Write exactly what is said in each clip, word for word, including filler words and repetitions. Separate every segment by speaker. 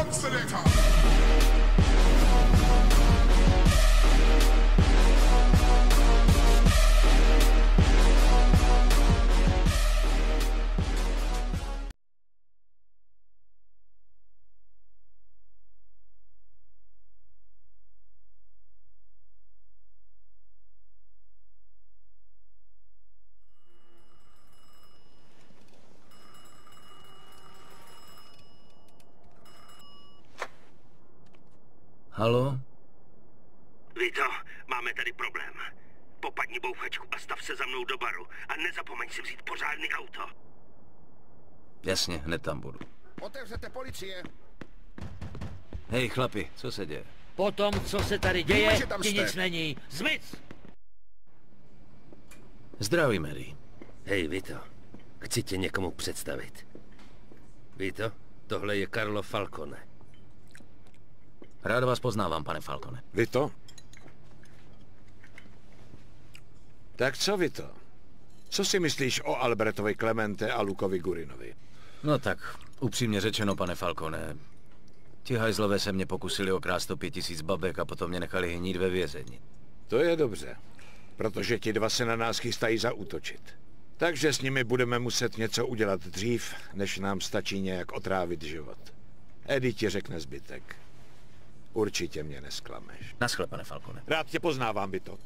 Speaker 1: Selector.
Speaker 2: Halo?
Speaker 3: Vito, máme tady problém. Popadni bouchačku a stav se za mnou do baru. A nezapomeň si vzít pořádný auto.
Speaker 2: Jasně, hned tam budu.
Speaker 1: Otevřete policie.
Speaker 2: Hej, chlapi, co se děje?
Speaker 4: Po tom, co se tady děje,
Speaker 1: Víme, že tam
Speaker 4: ti
Speaker 1: jste.
Speaker 4: nic není. Zmiz!
Speaker 2: Zdraví, Mary.
Speaker 3: Hej, Vito, chci tě někomu představit. Vito, tohle je Carlo Falcone.
Speaker 2: Rád vás poznávám, pane Falcone.
Speaker 5: Vito? Tak co, Vito? Co si myslíš o Albertovi Clemente a Lukovi Gurinovi?
Speaker 2: No tak, upřímně řečeno, pane Falcone, ti hajzlové se mě pokusili okrást o pět tisíc babek a potom mě nechali hnít ve vězení.
Speaker 5: To je dobře, protože ti dva se na nás chystají zaútočit. Takže s nimi budeme muset něco udělat dřív, než nám stačí nějak otrávit život. Eddie ti řekne zbytek. Určitě mě nesklameš.
Speaker 2: Naschle, pane Falcone.
Speaker 5: Rád tě poznávám, Vito.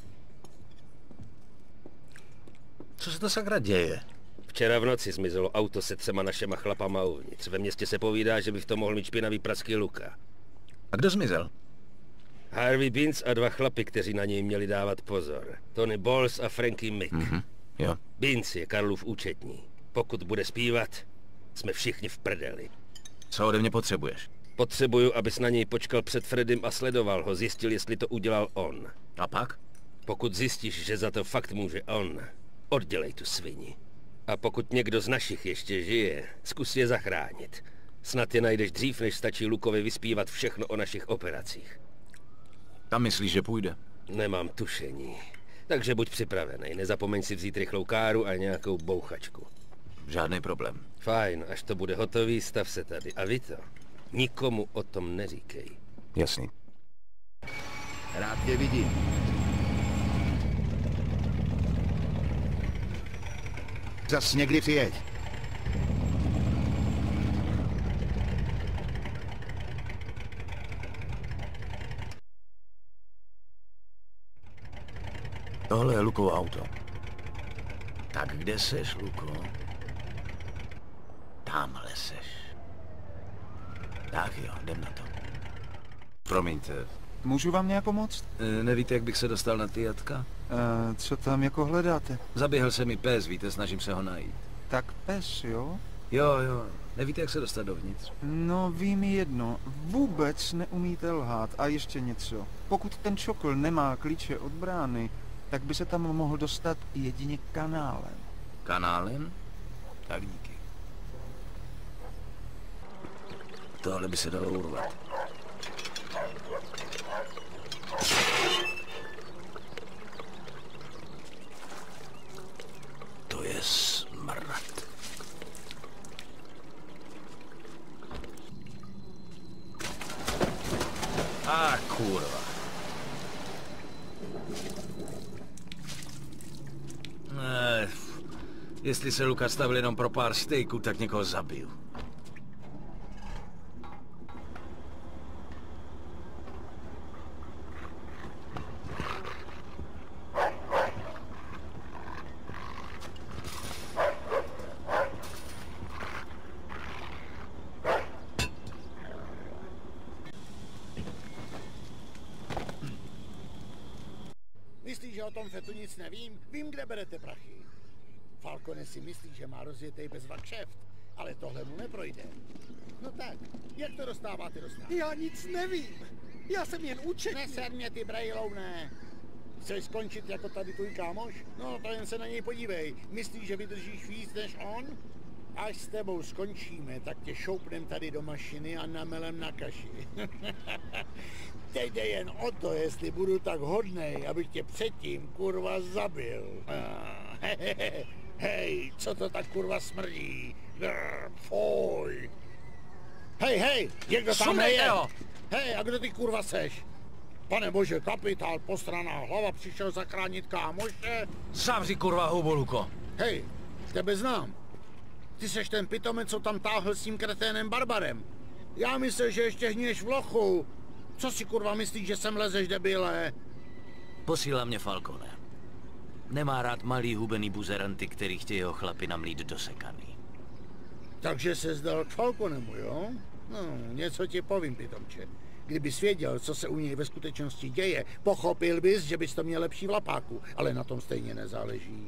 Speaker 2: Co se to sakra děje?
Speaker 3: Včera v noci zmizelo auto se třema našema chlapama uvnitř. Ve městě se povídá, že by v tom mohl mít špinavý praský Luka.
Speaker 2: A kdo zmizel?
Speaker 3: Harvey Binns a dva chlapy, kteří na něj měli dávat pozor. Tony Bowles a Frankie Mick.
Speaker 2: Mhm, jo.
Speaker 3: Binns je Karlův účetní. Pokud bude zpívat, jsme všichni v prdeli.
Speaker 2: Co ode mě potřebuješ?
Speaker 3: Potřebuju, abys na něj počkal před Freddym a sledoval ho, zjistil, jestli to udělal on.
Speaker 2: A pak?
Speaker 3: Pokud zjistíš, že za to fakt může on, oddělej tu svini. A pokud někdo z našich ještě žije, zkus je zachránit. Snad je najdeš dřív, než stačí Lukovi vyspívat všechno o našich operacích.
Speaker 2: Tam myslíš, že půjde?
Speaker 3: Nemám tušení. Takže buď připravený, nezapomeň si vzít rychlou káru a nějakou bouchačku.
Speaker 2: Žádný problém.
Speaker 3: Fajn, až to bude hotový, stav se tady. A vy to, nikomu o tom neříkej.
Speaker 2: Jasný.
Speaker 1: Rád tě vidím. Zas někdy přijeď.
Speaker 2: Tohle je Lukovo auto. Tak kde seš, Luko? Tamhle seš. Tak jo, jdem na to. Promiňte,
Speaker 6: Můžu vám nějak pomoct?
Speaker 2: e, nevíte, jak bych se dostal na ty jatka?
Speaker 6: E, co tam jako hledáte?
Speaker 2: Zaběhl se mi pes, víte, snažím se ho najít.
Speaker 6: Tak pes, jo?
Speaker 2: Jo, jo, nevíte, jak se dostat dovnitř?
Speaker 6: No, vím jedno. Vůbec neumíte lhát. A ještě něco. Pokud ten čokl nemá klíče od brány, tak by se tam mohl dostat jedině kanálem.
Speaker 2: Kanálem? Tak díky. Tohle by se dalo urvat. To je smrad. A kurva. Ne, jestli se Luka stavil jenom pro pár stejků, tak někoho zabiju.
Speaker 7: Myslíš, že o tom fetu nic nevím? Vím, kde berete prachy. Falcone si myslí, že má rozjetej bezva kšeft, ale tohle mu neprojde. No tak, jak to dostáváte do státu?
Speaker 8: Já nic nevím. Já jsem jen účetní.
Speaker 7: Neser mě, ty brejlouné. Chceš skončit jako tady tvůj kámoš? No, to jen se na něj podívej. Myslíš, že vydržíš víc než on? Až s tebou skončíme, tak tě šoupnem tady do mašiny a namelem na kaši. Teď jde jen o to, jestli budu tak hodnej, abych tě předtím, kurva, zabil. Hej, co to tak, kurva, smrdí? Grr, fuj. Hej, hej, někdo tam
Speaker 2: Sundejte
Speaker 7: je?
Speaker 2: ho!
Speaker 7: Hej, a kdo ty kurva seš? Pane bože, kapitál, postraná hlava, přišel zachránit kámoše?
Speaker 2: Zavři kurva hubu, Luko.
Speaker 7: Hej, tebe znám. Ty seš ten pitomec, co tam táhl s tím kreténem Barbarem. Já myslel, že ještě hníješ v lochu. Co si kurva myslíš, že sem lezeš, debile?
Speaker 2: Posílá mě Falcone. Nemá rád malý hubený buzeranty, který chtějí jeho chlapi namlít do sekaný.
Speaker 7: Takže se zdal k Falconemu, jo? No, něco ti povím, pitomče. Kdybys věděl, co se u něj ve skutečnosti děje, pochopil bys, že bys to měl lepší v lapáku, ale na tom stejně nezáleží.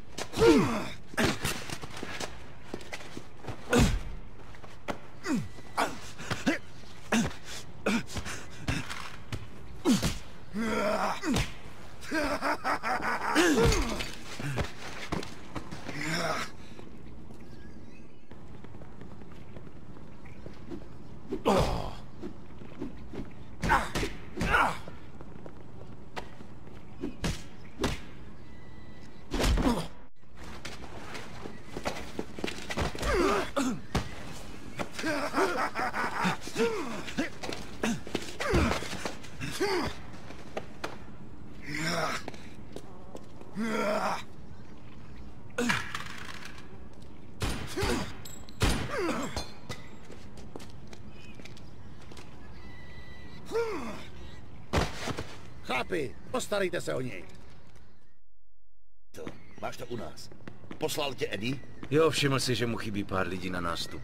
Speaker 7: Chlapi, postarejte se o něj.
Speaker 1: To, máš to u nás. Poslal tě Eddie?
Speaker 2: Jo, všiml si, že mu chybí pár lidí na nástupu.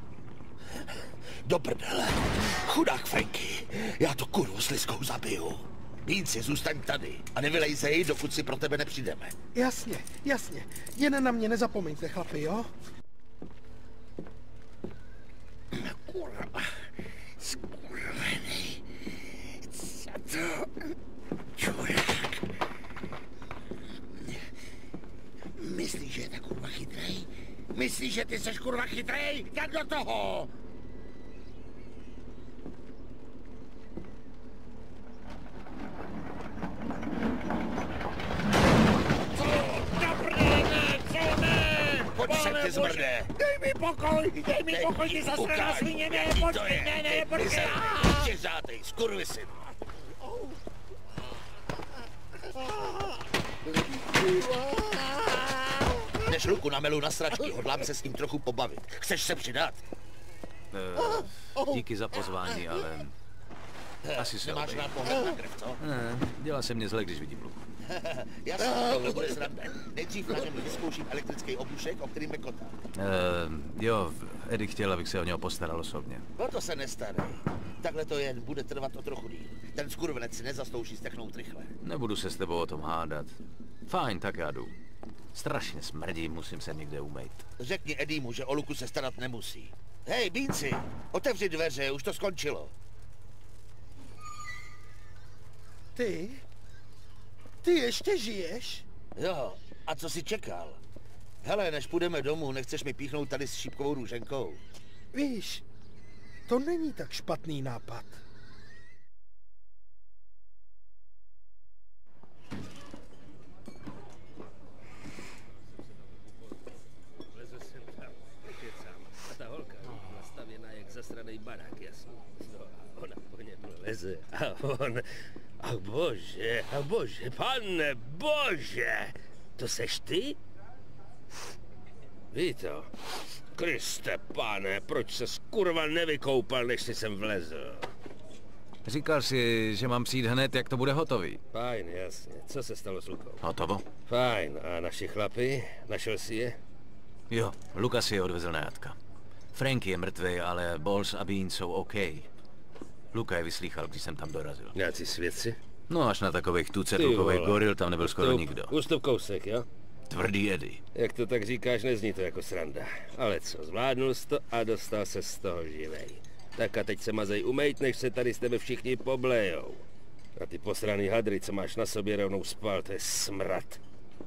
Speaker 1: Do prdele. Chudák Franky. Já to kurvu s Liskou zabiju. Bínci, zůstaň tady a nevylejzej, dokud si pro tebe nepřijdeme.
Speaker 8: Jasně, jasně. Jen na mě nezapomeňte, chlapi, jo?
Speaker 7: Kurva. Skurvený. Co to? Čurák. Myslíš, že je tak kurva chytrej? Myslíš, že ty seš kurva chytrej? Tak do toho! Co? Do prdele, co ne?
Speaker 1: Pojď sem, ty zmrde.
Speaker 7: Dej mi pokoj, dej mi pokoj, ty zasraná svině, ne, počkej, ne, ne, počkej.
Speaker 1: Štěřátej, skurvisyn. Než ruku na melu na sračky, hodlám se s ním trochu pobavit. Chceš se přidat?
Speaker 2: E, díky za pozvání, ale... Asi se
Speaker 1: Nemáš
Speaker 2: obejde.
Speaker 1: rád pohled na krev, co?
Speaker 2: Ne, dělá se mě zle, když vidím Luku.
Speaker 1: Jasně, tohle bude sranda. Nejdřív na něm vyzkouším elektrický obušek, o kterým mekotá.
Speaker 2: E, jo, Eddie chtěl, abych se o něho postaral osobně.
Speaker 1: No to se nestarej. Takhle to jen bude trvat o trochu díl. Ten skurvenec si nezastouší stechnout rychle.
Speaker 2: Nebudu se s tebou o tom hádat. Fajn, tak já jdu. Strašně smrdí, musím se někde umýt.
Speaker 1: Řekni Edimu, že o Luku se starat nemusí. Hej, Bínci, otevři dveře, už to skončilo.
Speaker 8: Ty? Ty ještě žiješ?
Speaker 1: Jo, a co jsi čekal? Hele, než půjdeme domů, nechceš mi píchnout tady s šípkovou růženkou?
Speaker 8: Víš, to není tak špatný nápad.
Speaker 3: Lezu sem tam, kecám. A ta holka, nastavěná jak zasranej barák, jasný. No a ona po něm leze a on... A bože, a bože, pane bože! To seš ty? Víto, Kriste pane, proč se kurva nevykoupal, než jsi sem vlezl?
Speaker 2: Říkal si, že mám přijít hned, jak to bude hotový.
Speaker 3: Fajn, jasně. Co se stalo s Lukou?
Speaker 2: Hotovo?
Speaker 3: Fajn, a naši chlapi? Našel si je?
Speaker 2: Jo, Lukas si je odvezl na jatka. Franky je mrtvý, ale Balls a Bean jsou OK. Luka je vyslýchal, když jsem tam dorazil.
Speaker 3: Nějací svědci?
Speaker 2: No až na takových
Speaker 3: Ty
Speaker 2: tucetlukových
Speaker 3: vole.
Speaker 2: goril tam nebyl skoro
Speaker 3: Ústup-
Speaker 2: nikdo.
Speaker 3: Ústup kousek, jo?
Speaker 2: Tvrdý Eddie.
Speaker 3: Jak to tak říkáš, nezní to jako sranda. Ale co, zvládnul jsi to a dostal se z toho živej. Tak a teď se mazej umejt, než se tady s tebe všichni poblejou. A ty posraný hadry, co máš na sobě, rovnou spal, to je smrad.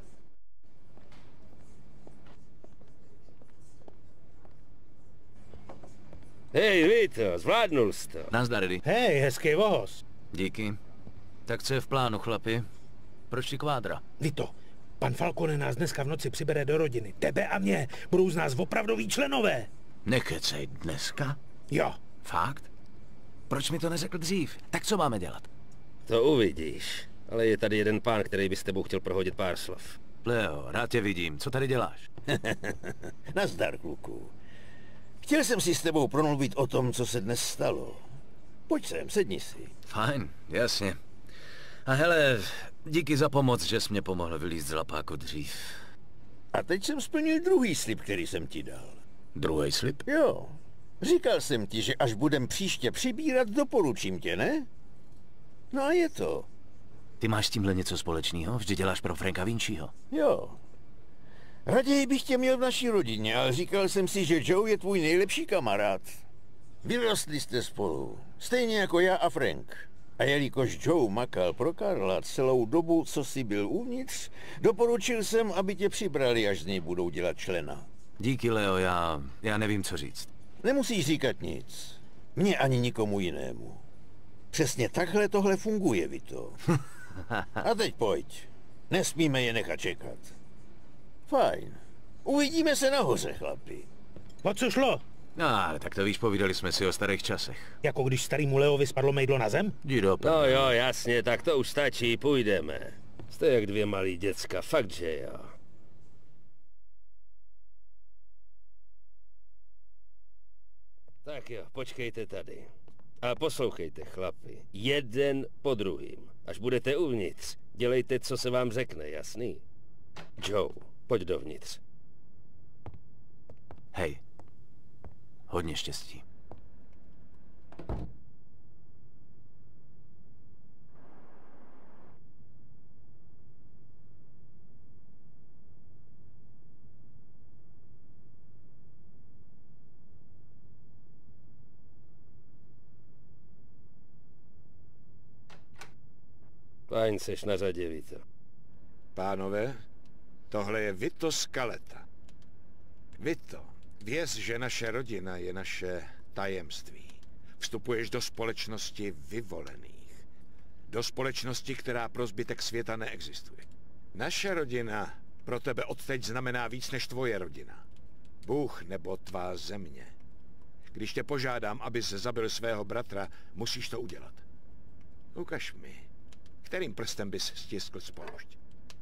Speaker 3: Hej, Vito, zvládnul jsi to.
Speaker 2: Nazdar, Eddie.
Speaker 7: Hej, hezký voz.
Speaker 2: Díky. Tak co je v plánu, chlapi? Proč ti kvádra?
Speaker 7: Vito, pan Falcone nás dneska v noci přibere do rodiny. Tebe a mě. Budou z nás opravdoví členové.
Speaker 2: Nekecej dneska?
Speaker 7: Jo,
Speaker 2: Fakt? Proč mi to neřekl dřív? Tak co máme dělat?
Speaker 3: To uvidíš. Ale je tady jeden pán, který by s tebou chtěl prohodit pár slov.
Speaker 2: Leo, rád tě vidím. Co tady děláš?
Speaker 1: Nazdar, kluku. Chtěl jsem si s tebou promluvit o tom, co se dnes stalo. Pojď sem, sedni si.
Speaker 2: Fajn, jasně. A hele, díky za pomoc, že jsi mě pomohl vylízt z lapáku dřív.
Speaker 1: A teď jsem splnil druhý slib, který jsem ti dal.
Speaker 2: Druhý slib?
Speaker 1: Jo. Říkal jsem ti, že až budem příště přibírat, doporučím tě, ne? No a je to.
Speaker 2: Ty máš s tímhle něco společného? Vždy děláš pro Franka Vinciho.
Speaker 1: Jo. Raději bych tě měl v naší rodině, ale říkal jsem si, že Joe je tvůj nejlepší kamarád. Vyrostli jste spolu, stejně jako já a Frank. A jelikož Joe makal pro Karla celou dobu, co jsi byl uvnitř, doporučil jsem, aby tě přibrali, až z něj budou dělat člena.
Speaker 2: Díky, Leo, já, já nevím, co říct.
Speaker 1: Nemusíš říkat nic. Mně ani nikomu jinému. Přesně takhle tohle funguje, Vito. A teď pojď. Nesmíme je nechat čekat. Fajn. Uvidíme se nahoře, chlapi.
Speaker 7: O co šlo?
Speaker 2: No, ale tak to víš, povídali jsme si o starých časech.
Speaker 7: Jako když starýmu Leovi spadlo mejdlo na zem?
Speaker 2: Jdi do prdele.
Speaker 3: No jo, jasně, tak to už stačí, půjdeme. Jste jak dvě malí děcka, fakt, že jo. Tak jo, počkejte tady. A poslouchejte, chlapi. Jeden po druhým. Až budete uvnitř, dělejte, co se vám řekne, jasný? Joe, pojď dovnitř.
Speaker 2: Hej, hodně štěstí.
Speaker 3: Fajn, seš na řadě, Vito.
Speaker 5: Pánové, tohle je Vito Scaletta. Vito, věz, že naše rodina je naše tajemství. Vstupuješ do společnosti vyvolených. Do společnosti, která pro zbytek světa neexistuje. Naše rodina pro tebe odteď znamená víc než tvoje rodina. Bůh nebo tvá země. Když tě požádám, abys zabil svého bratra, musíš to udělat. Ukaž mi, kterým prstem bys stiskl spoušť.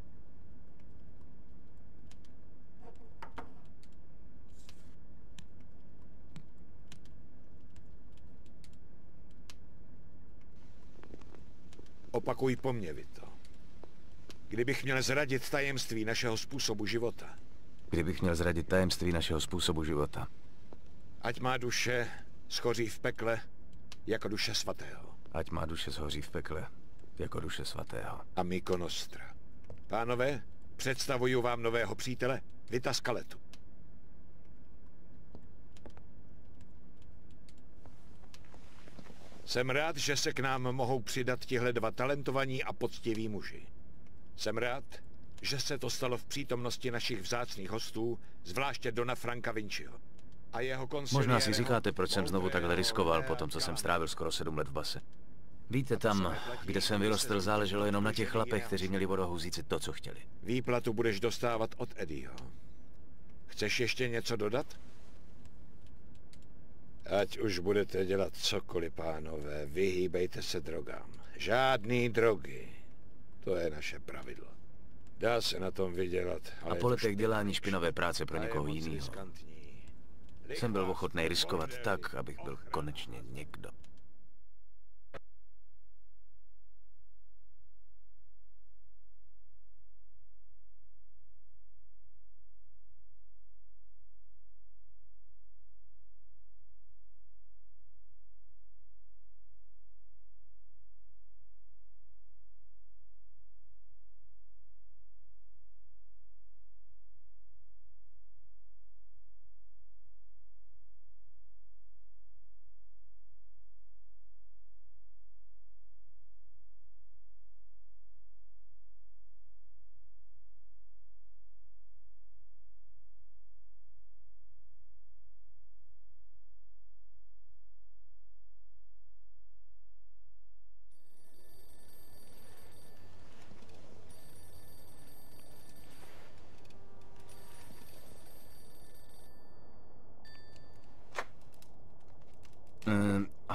Speaker 5: Opakuj po mně, Vito. Kdybych měl zradit tajemství našeho způsobu života.
Speaker 2: Kdybych měl zradit tajemství našeho způsobu života.
Speaker 5: Ať má duše schoří v pekle jako duše svatého.
Speaker 2: Ať má duše shoří v pekle jako duše svatého.
Speaker 5: Amico Nostra. Pánové, představuju vám nového přítele, Vita Scalettu. Jsem rád, že se k nám mohou přidat tihle dva talentovaní a poctiví muži. Jsem rád, že se to stalo v přítomnosti našich vzácných hostů, zvláště Dona Franka Vinciho. A jeho
Speaker 2: Možná si říkáte, proč jsem znovu takhle riskoval po tom, co jsem strávil skoro sedm let v base. Víte, tam, kde jsem vyrostl, záleželo jenom na těch chlapech, kteří měli vodohu říct to, co chtěli.
Speaker 5: Výplatu budeš dostávat od Eddieho. Chceš ještě něco dodat? Ať už budete dělat cokoliv, pánové, vyhýbejte se drogám. Žádný drogy. To je naše pravidlo. Dá se na tom vydělat, ale
Speaker 2: a po letech dělání špinavé práce pro někoho jiného jsem byl ochotný riskovat tak, abych byl konečně někdo.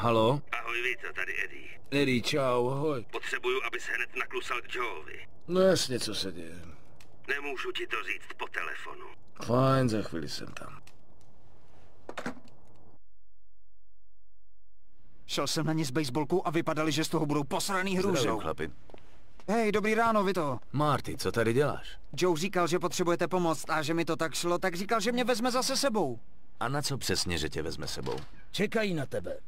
Speaker 2: Halo?
Speaker 3: Ahoj Vito, tady Eddie.
Speaker 2: Eddie, čau, ahoj.
Speaker 3: Potřebuju, abys hned naklusal k Joeovi.
Speaker 2: No jasně, co se děje.
Speaker 3: Nemůžu ti to říct po telefonu.
Speaker 2: Fajn, za chvíli jsem tam.
Speaker 6: Šel jsem na ně s baseballkou a vypadali, že z toho budou posraný hrůzou.
Speaker 2: Zdravím, chlapi.
Speaker 6: Hej, dobrý ráno, Vito.
Speaker 2: Marty, co tady děláš?
Speaker 6: Joe říkal, že potřebujete pomoct a že mi to tak šlo, tak říkal, že mě vezme zase sebou.
Speaker 2: A na co přesně, že tě vezme sebou?
Speaker 4: Čekají na tebe.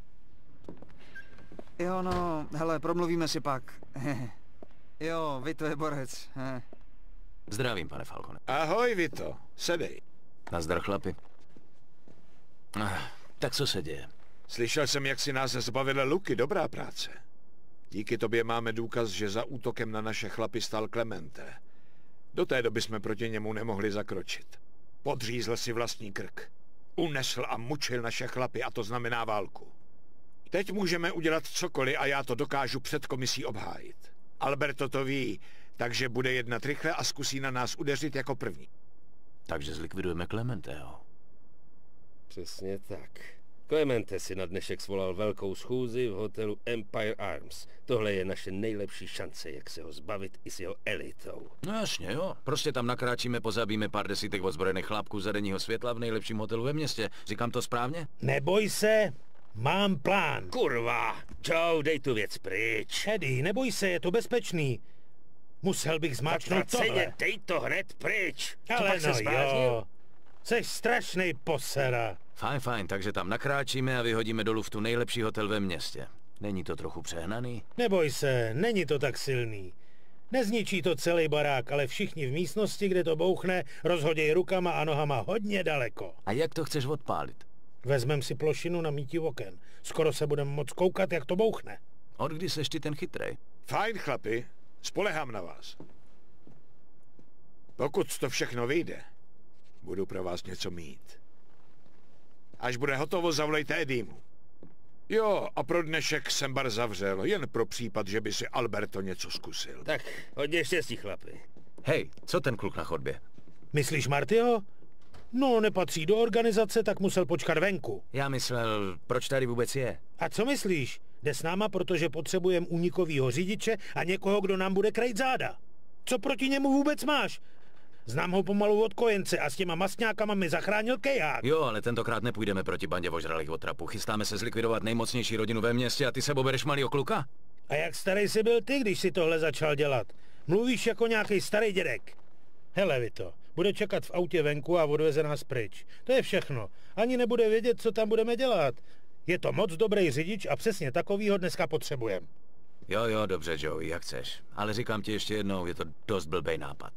Speaker 6: Jo, no, hele, promluvíme si pak. Jo, Vito je borec.
Speaker 2: Zdravím, pane Falcone.
Speaker 5: Ahoj, Vito. Sedej.
Speaker 2: Nazdar, chlapi. Ah, tak co se děje?
Speaker 5: Slyšel jsem, jak si nás zbavil Luky. Dobrá práce. Díky tobě máme důkaz, že za útokem na naše chlapy stál Clemente. Do té doby jsme proti němu nemohli zakročit. Podřízl si vlastní krk. Unesl a mučil naše chlapy, a to znamená válku. Teď můžeme udělat cokoliv a já to dokážu před komisí obhájit. Alberto to ví, takže bude jednat rychle a zkusí na nás udeřit jako první.
Speaker 2: Takže zlikvidujeme Clementeho.
Speaker 3: Přesně tak. Clemente si na dnešek svolal velkou schůzi v hotelu Empire Arms. Tohle je naše nejlepší šance, jak se ho zbavit i s jeho elitou.
Speaker 2: No jasně, jo. Prostě tam nakráčíme, pozabíme pár desítek ozbrojených chlápků za denního světla v nejlepším hotelu ve městě. Říkám to správně?
Speaker 8: Neboj se, mám plán.
Speaker 3: Kurva! Joe, dej tu věc pryč.
Speaker 8: Eddie, neboj se, je to bezpečný. Musel bych zmáčknout tohle.
Speaker 3: Dej to hned pryč.
Speaker 8: Ale no jo. Jseš strašnej posera.
Speaker 2: Fajn, fajn, takže tam nakráčíme a vyhodíme dolů v tu nejlepší hotel ve městě. Není to trochu přehnaný?
Speaker 8: Neboj se, není to tak silný. Nezničí to celý barák, ale všichni v místnosti, kde to bouchne, rozhoděj rukama a nohama hodně daleko.
Speaker 2: A jak to chceš odpálit?
Speaker 8: Vezmem si plošinu na mítí oken. Skoro se budeme moc koukat, jak to bouchne.
Speaker 2: Od kdy seš ty ten chytrej?
Speaker 5: Fajn, chlapi. Spolehám na vás. Pokud to všechno vyjde, budu pro vás něco mít. Až bude hotovo, zavolejte Edimu. Jo, a pro dnešek jsem bar zavřel, jen pro případ, že by si Alberto něco zkusil.
Speaker 3: Tak, hodně štěstí, chlapi.
Speaker 2: Hej, co ten kluk na chodbě?
Speaker 8: Myslíš Martyho? No, nepatří do organizace, tak musel počkat venku.
Speaker 2: Já myslel, proč tady vůbec je?
Speaker 8: A co myslíš? Jde s náma, protože potřebujeme únikovýho řidiče a někoho, kdo nám bude krejt záda. Co proti němu vůbec máš? Znám ho pomalu od kojence a s těma masňákama mi zachránil keják.
Speaker 2: Jo, ale tentokrát nepůjdeme proti bandě ožralých otrapů. Chystáme se zlikvidovat nejmocnější rodinu ve městě a ty se obereš malýho kluka?
Speaker 8: A jak starý jsi byl ty, když si tohle začal dělat? Mluvíš jako nějaký starý dědek. Hele, Vito, bude čekat v autě venku a odveze nás pryč. To je všechno. Ani nebude vědět, co tam budeme dělat. Je to moc dobrý řidič a přesně takovýho dneska potřebujeme.
Speaker 2: Jo, jo, dobře, Joey, jak chceš. Ale říkám ti ještě jednou, je to dost blbej nápad.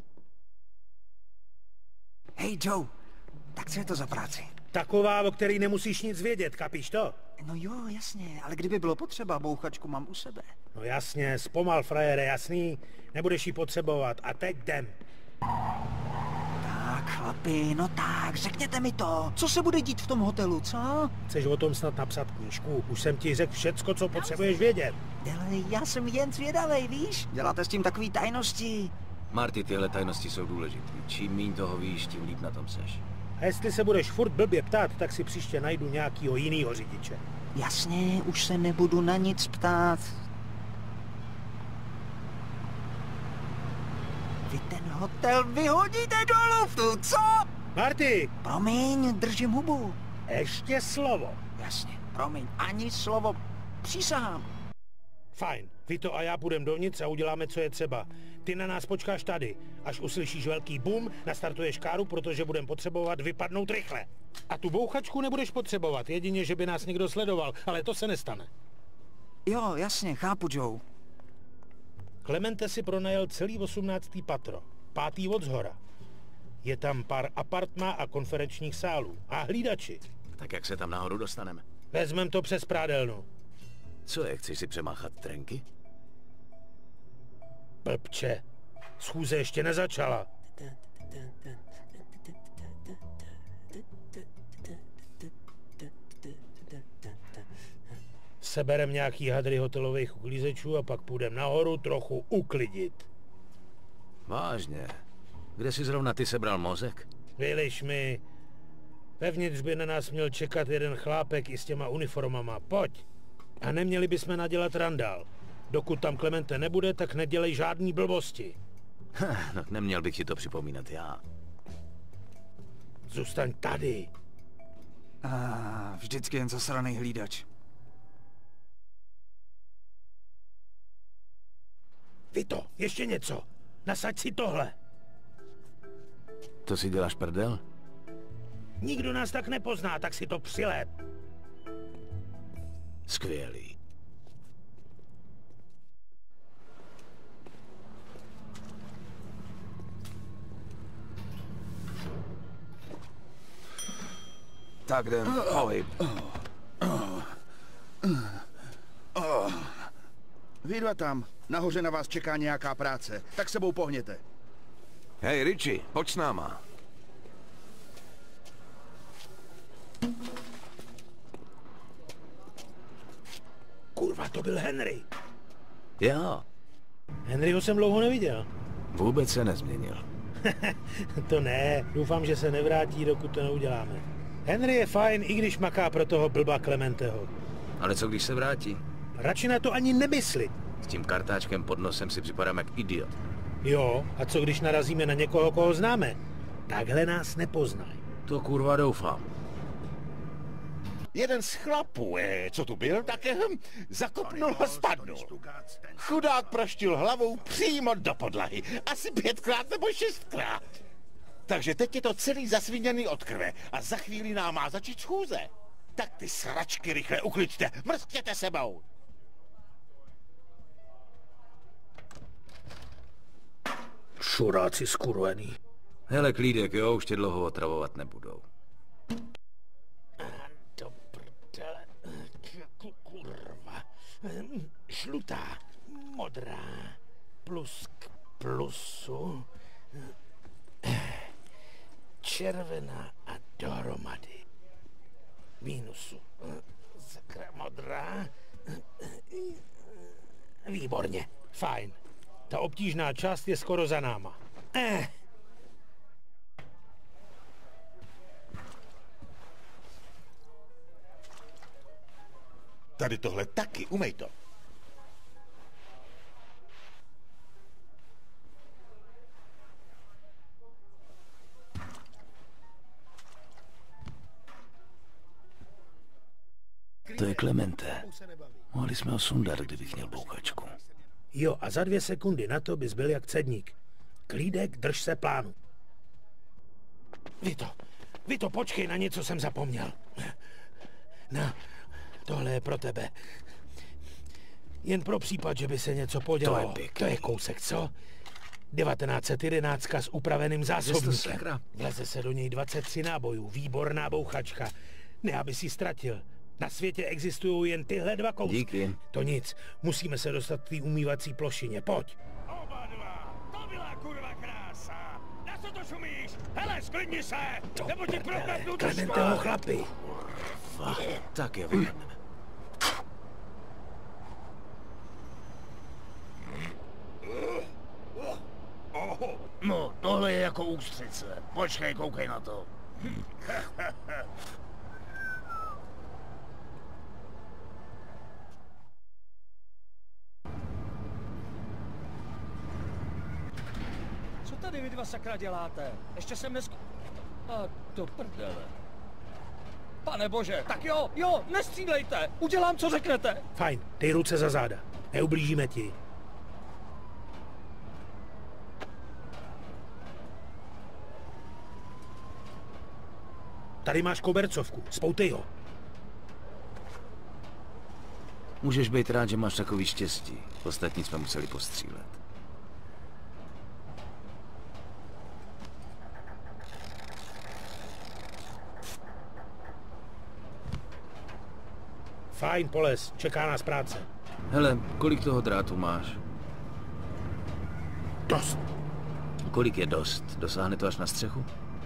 Speaker 6: Hej, Joe, tak co je to za práci?
Speaker 8: Taková, o který nemusíš nic vědět, kapíš to?
Speaker 6: No jo, jasně, ale kdyby bylo potřeba, bouchačku mám u sebe.
Speaker 8: No jasně, zpomal, frajere, jasný, nebudeš ji potřebovat a teď jdem.
Speaker 6: Tak, chlapi, no tak, řekněte mi to, co se bude dít v tom hotelu, co?
Speaker 8: Chceš o tom snad napsat knížku? Už jsem ti řekl všecko, co potřebuješ vědět.
Speaker 6: Ale já jsem jen zvědavej, víš? Děláte s tím takový tajnosti.
Speaker 2: Marty, tyhle tajnosti jsou důležitý. Čím míň toho víš, tím líp na tom seš.
Speaker 8: A jestli se budeš furt blbě ptát, tak si příště najdu nějakýho jinýho řidiče.
Speaker 6: Jasně, už se nebudu na nic ptát. Vy ten hotel vyhodíte do luftu, co?
Speaker 8: Marty!
Speaker 6: Promiň, držím hubu.
Speaker 8: Ještě slovo.
Speaker 6: Jasně, promiň, ani slovo. Přísahám.
Speaker 8: Fajn, Vito a já půjdeme dovnitř a uděláme, co je třeba. Ty na nás počkáš tady. Až uslyšíš velký boom, nastartuješ káru, protože budeme potřebovat vypadnout rychle. A tu bouchačku nebudeš potřebovat, jedině, že by nás někdo sledoval, ale to se nestane.
Speaker 6: Jo, jasně, chápu, Joe.
Speaker 8: Clemente si pronajel celý osmnáctý patro, pátý od zhora. Je tam pár apartmá a konferenčních sálů. A hlídači.
Speaker 2: Tak jak se tam nahoru dostaneme?
Speaker 8: Vezmem to přes prádelnu.
Speaker 2: Co je, chceš si přemáchat trenky?
Speaker 8: Blbče. Schůze ještě nezačala. Seberem nějaký hadry hotelových uklízečů a pak půjdem nahoru trochu uklidit.
Speaker 2: Vážně? Kde jsi zrovna ty sebral mozek?
Speaker 8: Vyliš mi. Vevnitř by na nás měl čekat jeden chlápek i s těma uniformama. Pojď. A neměli bychom nadělat randál. Dokud tam Clemente nebude, tak nedělej žádný blbosti.
Speaker 2: No, neměl bych ti to připomínat já.
Speaker 8: Zůstaň tady.
Speaker 6: Ah, vždycky jen zasranej hlídač.
Speaker 8: Vito, ještě něco. Nasaď si tohle.
Speaker 2: To si děláš prdel?
Speaker 8: Nikdo nás tak nepozná, tak si to přilep.
Speaker 2: Skvělý.
Speaker 6: Tak jdem, ahoj.
Speaker 9: Vy dva tam. Nahoře na vás čeká nějaká práce. Tak sebou pohněte.
Speaker 10: Hej, Richie, pojď s náma.
Speaker 8: Kurva, to byl Henry.
Speaker 2: Já.
Speaker 8: Henryho jsem dlouho neviděl.
Speaker 2: Vůbec se nezměnil.
Speaker 8: To ne, doufám, že se nevrátí, dokud to neuděláme. Henry je fajn, i když maká pro toho blba Clementeho.
Speaker 2: Ale co když se vrátí?
Speaker 8: Radši na to ani nemyslit.
Speaker 2: S tím kartáčkem pod nosem si připadám jak idiot.
Speaker 8: Jo, a co když narazíme na někoho, koho známe? Takhle nás nepoznají.
Speaker 2: To kurva doufám.
Speaker 11: Jeden z chlapů, eh, co tu byl, tak eh, zakopnul ho spadnul. Chudák proštil hlavou přímo do podlahy. Asi pětkrát nebo šestkrát. Takže teď je to celý zasviněný od krve a za chvíli nám má začít schůze. Tak ty sračky rychle ukliďte, mrzkněte sebou.
Speaker 8: Šuráci skurvený.
Speaker 2: Hele, klídek, jo, už tě dlouho otravovat nebudou.
Speaker 8: Do prdele. Kurva. Žlutá, modrá, plus k plusu, červená a dohromady. Mínusu. Sakra modrá. Výborně, fajn. Ta obtížná část je skoro za náma. Eh.
Speaker 11: Tady tohle taky, umej to.
Speaker 2: To je Clemente. Mohli jsme ho sundat, kdybych měl bouchačku.
Speaker 8: Jo, a za dvě sekundy na to bys byl jak cedník. Klídek, drž se plánu. Vito, Vito, počkej, na něco jsem zapomněl. No, tohle je pro tebe. Jen pro případ, že by se něco podělalo.
Speaker 2: To je pěkný.
Speaker 8: To je kousek, co? devatenáct set jedenáct s upraveným zásobníkem. Vleze se do něj dvacet tři nábojů, výborná bouchačka. Ne, aby si ztratil. Na světě existují jen tyhle dva kousky.
Speaker 2: Díky.
Speaker 8: To nic, musíme se dostat k té umývací plošině, pojď.
Speaker 4: Oba dva, to byla kurva krása. Na co to šumíš? Hele, sklidni se, nebo ti proklepnu do
Speaker 8: Clementeho chlapi.
Speaker 2: Kurva, tak je vyhrneme.
Speaker 4: No, tohle je jako ústřice. Počkej, koukej na to.
Speaker 12: Co tady vy dva sakra děláte? Ještě jsem nesk... A do prdele. Pane bože, tak jo, jo, nestřílejte! Udělám, co řeknete!
Speaker 8: Fajn, dej ruce za záda. Neublížíme ti. Tady máš kobercovku, spoutej ho.
Speaker 2: Můžeš být rád, že máš takový štěstí. Ostatní jsme museli postřílet.
Speaker 8: Fajn, poles, čeká nás práce.
Speaker 2: Hele, kolik toho drátu máš?
Speaker 8: Dost.
Speaker 2: Kolik je dost? Dosáhne to až na střechu?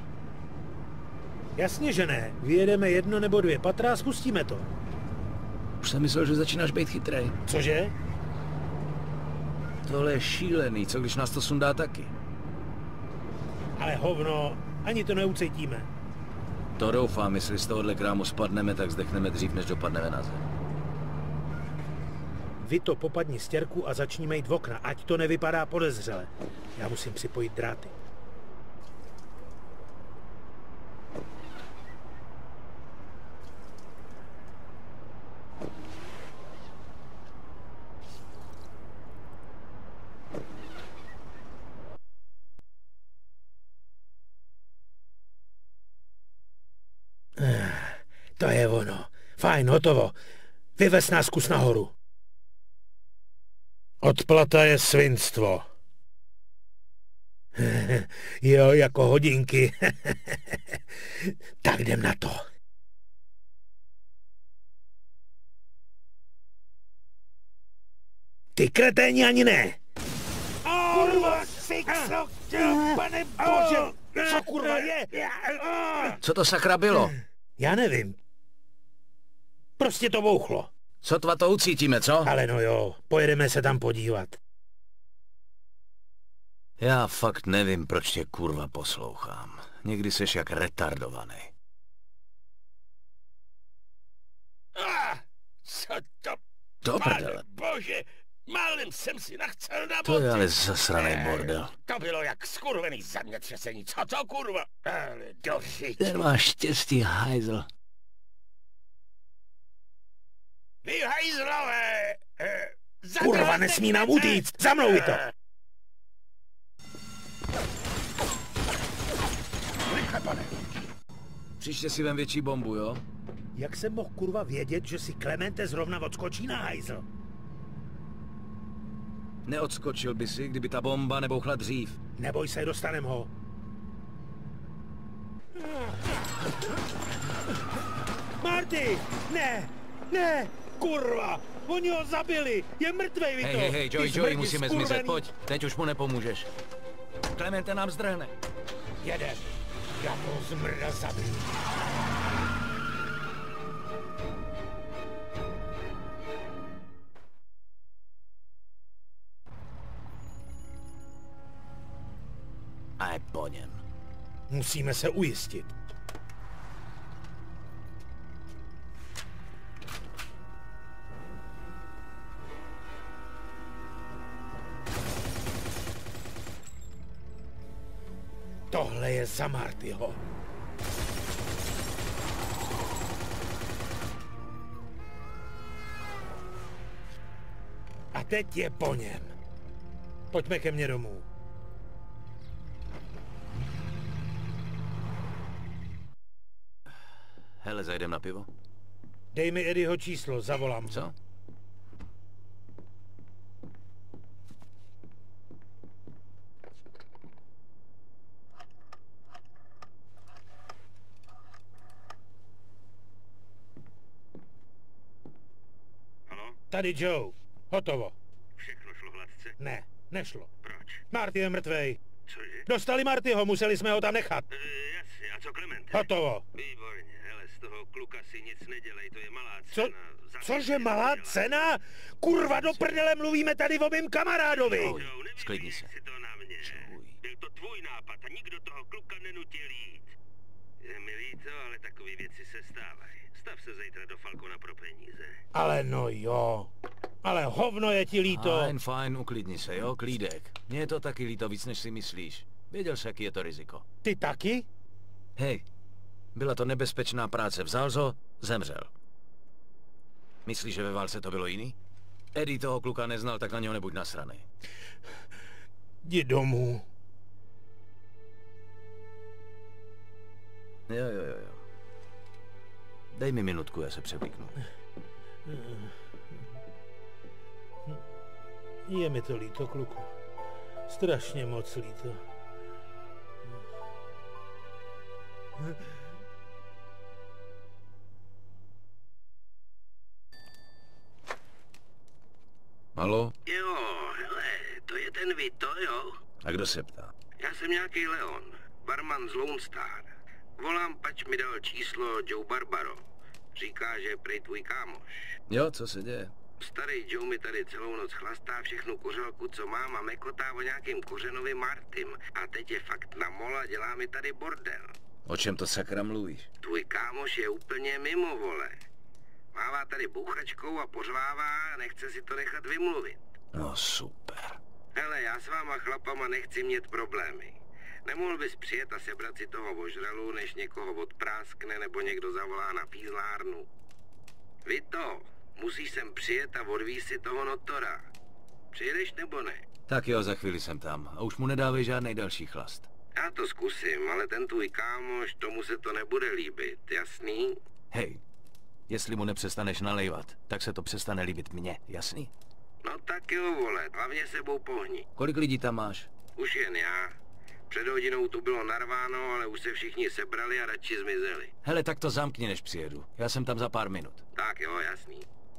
Speaker 8: Jasně, že ne. Vyjedeme jedno nebo dvě patra a spustíme to.
Speaker 2: Už jsem myslel, že začínáš být chytrej.
Speaker 8: Cože?
Speaker 2: Tohle je šílený, co když nás to sundá taky?
Speaker 8: Ale hovno, ani to neucítíme.
Speaker 2: To doufám, jestli z tohohle krámu spadneme, tak zdechneme dřív, než dopadneme na zem.
Speaker 8: Vy to popadni stěrku a začni mejt v okna, ať to nevypadá podezřele. Já musím připojit dráty. To je ono. Fajn, hotovo. Vyvez nás kus nahoru. Odplata je svinstvo. Jo, jako hodinky. Tak jdem na to. Ty kreténi ani ne. Kurva, fixo, pane bože, co kurva je?
Speaker 2: Co to sakra bylo?
Speaker 8: Já nevím. Prostě to bouchlo.
Speaker 2: Sotva to ucítíme, co?
Speaker 8: Ale no jo, pojedeme se tam podívat.
Speaker 2: Já fakt nevím, proč tě kurva poslouchám. Někdy seš jak retardovaný.
Speaker 3: Ah, co to?
Speaker 2: Do prdele.
Speaker 3: Bože, málem jsem si nachcel na boty.
Speaker 2: To je ale zasraný bordel.
Speaker 3: To bylo jak skurvený zemětřesení. Co to kurva? Ale dořiď.
Speaker 2: Ten má štěstí, hajzl.
Speaker 3: Vy hajzlové! Eh,
Speaker 8: Kurva, nesmí nám utíct! Za mnou to!
Speaker 9: Rychle, pane!
Speaker 2: Příště si vem větší bombu, jo?
Speaker 8: Jak jsem mohl kurva vědět, že si Klemente zrovna odskočí na hajzl?
Speaker 2: Neodskočil by si, kdyby ta bomba nebouchla dřív.
Speaker 8: Neboj se, dostanem ho. Marty! Ne! Ne! Kurva! Oni ho zabili! Je mrtvej, Vito!
Speaker 2: Hej, hej, hej, Joey, Joey, musíme
Speaker 8: skurvený.
Speaker 2: zmizet, pojď. Teď už mu nepomůžeš. Klemente nám zdrhne.
Speaker 8: Jedem. Já toho zmrda zabiju.
Speaker 2: A je po něm.
Speaker 8: Musíme se ujistit. Tohle je za Martyho. A teď je po něm. Pojďme ke mně domů.
Speaker 2: Hele, zajdem na pivo?
Speaker 8: Dej mi Eddieho číslo, zavolám.
Speaker 2: Co?
Speaker 8: Tady Joe. Hotovo.
Speaker 3: Všechno šlo hladce?
Speaker 8: Ne, nešlo.
Speaker 3: Proč?
Speaker 8: Marty je mrtvej.
Speaker 3: Cože?
Speaker 8: Dostali Martyho, museli jsme ho tam nechat.
Speaker 3: E, jasně, a co Klemente?
Speaker 8: Hotovo.
Speaker 3: Výborně, hele, z toho kluka si nic nedělej, to je malá
Speaker 8: Co?
Speaker 3: cena. Za
Speaker 8: Cože malá cena? Kurva, do prdele, mluvíme tady o mým kamarádovi.
Speaker 2: Joey, sklidni se.
Speaker 3: Si to na mě. Byl to tvůj nápad a nikdo toho kluka nenutil jít. Je mi líto, ale takové věci se stávají. Stav se zítra do Falcona pro peníze.
Speaker 8: Ale no jo. Ale hovno je ti líto.
Speaker 2: Fajn, fajn, uklidni se, jo, klídek. Mně je to taky líto víc, než si myslíš. Věděl jsi, jaký je to riziko.
Speaker 8: Ty taky?
Speaker 2: Hej, byla to nebezpečná práce. Vzal ho, zemřel. Myslíš, že ve válce to bylo jiný? Eddie toho kluka neznal, tak na něho nebuď nasranej.
Speaker 8: Jdi domů.
Speaker 2: Jo, jo, jo, jo. Dej mi minutku, já se převlíknu.
Speaker 8: Je mi to líto, kluku. Strašně moc líto.
Speaker 2: Haló?
Speaker 3: Jo, hele, to je ten Vito, jo?
Speaker 2: A kdo se ptá?
Speaker 3: Já jsem nějaký Leon, barman z Lone Star. Volám, pač mi dal číslo Joe Barbaro. Říká, že je prej tvůj kámoš.
Speaker 2: Jo, co se děje?
Speaker 3: Starý Joe mi tady celou noc chlastá všechnu kuřelku, co mám, a mekotá o nějakým kořenovým Martym. A teď je fakt na mola, dělá mi tady bordel.
Speaker 2: O čem to sakra mluvíš?
Speaker 13: Tvůj kámoš je úplně mimo, vole. Mává tady bouchačkou a pořvává a nechce si to nechat vymluvit.
Speaker 2: No super.
Speaker 13: Hele, já s váma chlapama nechci mít problémy. Nemohl bys přijet a sebrat si toho ožralu, než někoho odpráskne nebo někdo zavolá na pízlárnu. Vito, musíš sem přijet a odvízt si toho notora. Přijedeš nebo ne?
Speaker 2: Tak jo, za chvíli jsem tam. A už mu nedávej žádnej další chlast.
Speaker 13: Já to zkusím, ale ten tvůj kámoš, tomu se to nebude líbit, jasný?
Speaker 2: Hej, jestli mu nepřestaneš nalejvat, tak se to přestane líbit mně, jasný?
Speaker 13: No tak jo, vole, hlavně sebou pohni.
Speaker 2: Kolik lidí tam máš?
Speaker 13: Už jen já. Před hodinou tu bylo narváno, ale už se všichni sebrali a radši zmizeli.
Speaker 2: Hele, tak to zamkni, než přijedu. Já jsem tam za pár minut.
Speaker 13: Tak jo, jasný.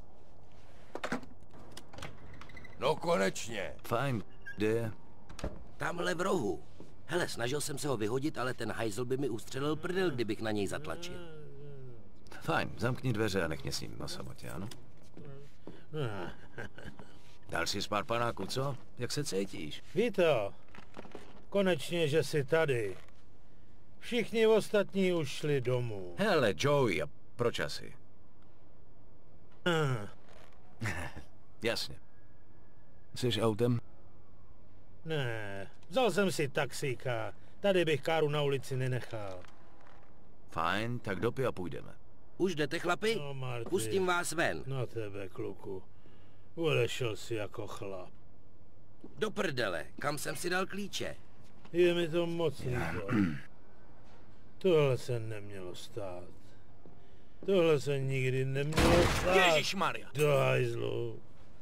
Speaker 10: No konečně.
Speaker 2: Fajn, kde je?
Speaker 14: Tamhle v rohu. Hele, snažil jsem se ho vyhodit, ale ten hajzl by mi ustřelil prdel, kdybych na něj zatlačil.
Speaker 2: Fajn, zamkni dveře a nech mě s ním na samotě, ano? Dal jsi pár panáků, co? Jak se cítíš?
Speaker 8: Vito, konečně, že jsi tady. Všichni ostatní už šli domů.
Speaker 2: Hele, Joey, a proč asi? Jasně. Jsi autem?
Speaker 8: Ne, vzal jsem si taxíka. Tady bych káru na ulici nenechal.
Speaker 2: Fajn, tak dopij a půjdeme.
Speaker 14: Už jdete, chlapi?
Speaker 8: No, Marty.
Speaker 14: Pustím vás ven.
Speaker 8: Na tebe, kluku. Odešel si jako chlap.
Speaker 14: Do prdele, kam jsem si dal klíče?
Speaker 8: Je mi to moc líto. Tohle se nemělo stát. Tohle se nikdy nemělo stát.
Speaker 2: Ježišmarja.
Speaker 8: Do hajzlu.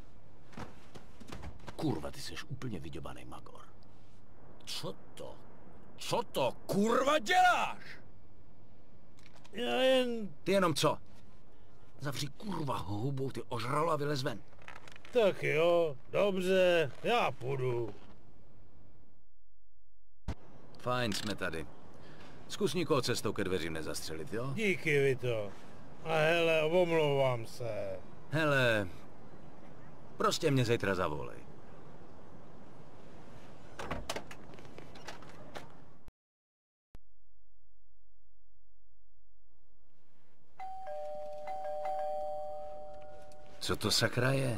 Speaker 2: Kurva, ty jsi úplně vyděbanej magor. Co to? Co to, kurva, děláš?
Speaker 8: Já jen...
Speaker 2: Ty jenom co? Zavři kurva hubu, ty ožralo a vylez ven.
Speaker 8: Tak jo, dobře, já půjdu.
Speaker 2: Fajn, jsme tady. Zkus nikoho cestou ke dveřím nezastřelit, jo?
Speaker 8: Díky, Vito. A hele, omlouvám se.
Speaker 2: Hele, prostě mě zítra zavolej. Co to sakra je?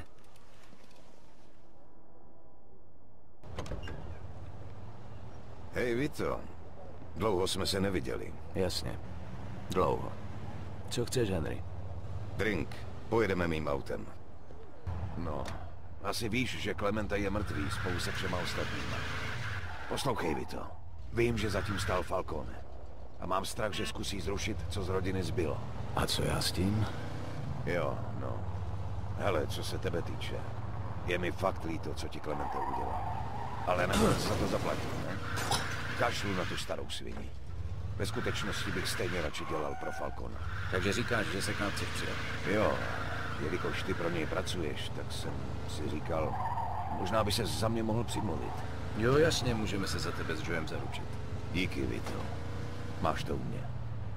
Speaker 10: Hej, Vito. Dlouho jsme se neviděli.
Speaker 2: Jasně. Dlouho. Co chceš, Henry?
Speaker 10: Drink. Pojedeme mým autem. No, asi víš, že Clemente je mrtvý spolu se všema ostatníma. Poslouchej, Vito. Vím, že zatím stál Falcone. A mám strach, že zkusí zrušit, co z rodiny zbylo.
Speaker 2: A co já s tím?
Speaker 10: Jo, no. Hele, co se tebe týče, je mi fakt líto, co ti Clemente udělal. Ale nakonec za to zaplatil, ne? Kašlu na tu starou svini. Ve skutečnosti bych stejně radši dělal pro Falcona.
Speaker 2: Takže říkáš, že se k nám chceš přidat?
Speaker 10: Jo, jelikož ty pro něj pracuješ, tak jsem si říkal, možná by se za mě mohl přimluvit.
Speaker 2: Jo, jasně, můžeme se za tebe s Joem zaručit.
Speaker 10: Díky, Vito. Máš to u mě.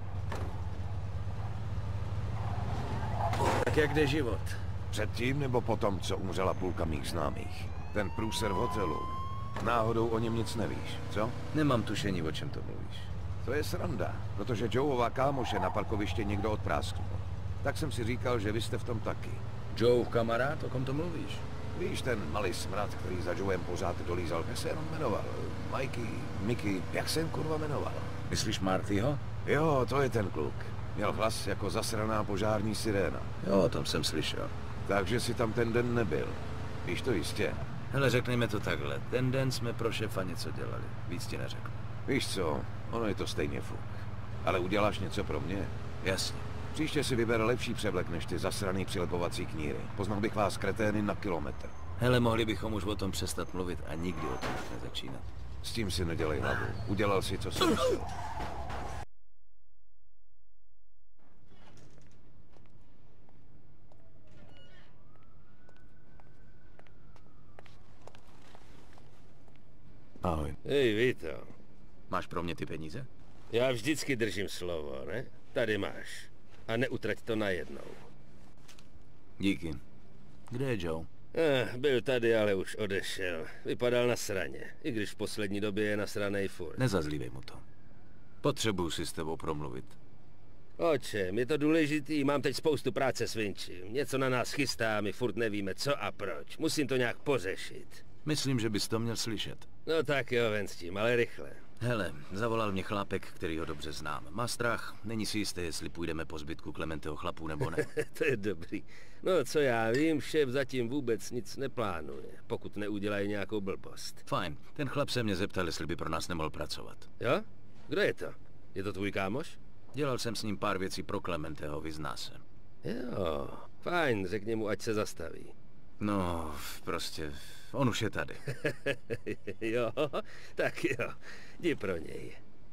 Speaker 2: Tak jak jde život?
Speaker 10: Předtím nebo potom, co umřela půlka mých známých? Ten průser v hotelu. Náhodou o něm nic nevíš, co?
Speaker 2: Nemám tušení, o čem to mluvíš.
Speaker 10: To je sranda, protože Joeova kámoše na parkoviště někdo odprásknul. Tak jsem si říkal, že vy jste v tom taky.
Speaker 2: Joe, kamarád, o kom to mluvíš?
Speaker 10: Víš, ten malý smrad, který za Joem pořád dolízal, jak se jenom jmenoval? Mikey, Mickey, jak se jen kurva jmenoval?
Speaker 2: Myslíš Martyho?
Speaker 10: Jo, to je ten kluk. Měl hlas jako zasraná požární siréna.
Speaker 2: Jo, o tom jsem slyšel.
Speaker 10: Takže si tam ten den nebyl. Víš to jistě?
Speaker 2: Hele, řekneme to takhle. Ten den jsme pro šefa něco dělali. Víc ti neřekl.
Speaker 10: Víš co, ono je to stejně fuk. Ale uděláš něco pro mě?
Speaker 2: Jasně.
Speaker 10: Příště si vyber lepší převlek než ty zasraný přilepovací kníry. Poznal bych vás kretény na kilometr.
Speaker 2: Hele, mohli bychom už o tom přestat mluvit a nikdy o tom už nezačínat.
Speaker 10: S tím si nedělej hlavu. Udělal si, co jsem myslel.
Speaker 2: Ahoj.
Speaker 3: Hej, Vito.
Speaker 2: Máš pro mě ty peníze?
Speaker 3: Já vždycky držím slovo, ne? Tady máš. A neutrať to najednou.
Speaker 2: Díky. Kde je Joe?
Speaker 3: Eh, byl tady, ale už odešel. Vypadal na sraně. I když v poslední době je na sranej furt.
Speaker 2: Nezazlívej mu to. Potřebuju si s tebou promluvit.
Speaker 3: Očem, je to důležitý, mám teď spoustu práce s Vinčím. Něco na nás chystá, my furt nevíme co a proč. Musím to nějak pořešit.
Speaker 2: Myslím, že bys to měl slyšet.
Speaker 3: No tak jo, ven s tím, ale rychle.
Speaker 2: Hele, zavolal mě chlápek, který ho dobře znám. Má strach, není si jistý, jestli půjdeme po zbytku Klementeho chlapů nebo ne.
Speaker 3: To je dobrý. No co já vím, šéf zatím vůbec nic neplánuje, pokud neudělají nějakou blbost.
Speaker 2: Fajn, ten chlap se mě zeptal, jestli by pro nás nemohl pracovat.
Speaker 3: Jo? Kdo je to? Je to tvůj kámoš?
Speaker 2: Dělal jsem s ním pár věcí pro Klementeho, vyzná se.
Speaker 3: Jo, fajn, řekni mu, ať se zastaví.
Speaker 2: No, prostě, on už je tady.
Speaker 3: Jo, tak jo, jdi pro něj.